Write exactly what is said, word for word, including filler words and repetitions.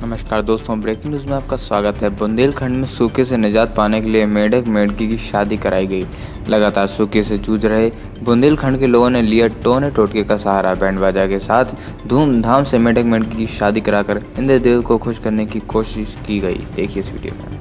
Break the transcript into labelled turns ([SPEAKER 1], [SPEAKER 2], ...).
[SPEAKER 1] नमस्कार दोस्तों, breaking news में आपका स्वागत है। बुंदेलखंड में सूखे से निजात पाने के लिए मेढक मेढकी की शादी कराई गई। लगातार सूखे से जूझ रहे बुंदेलखंड के लोगों ने लिया टोने टोटके का सहारा। बैंड बाजा के साथ धूमधाम से मेढक मेढकी की शादी कराकर इंद्रदेव को खुश करने की कोशिश की गई। देखिए इस वीडियो में।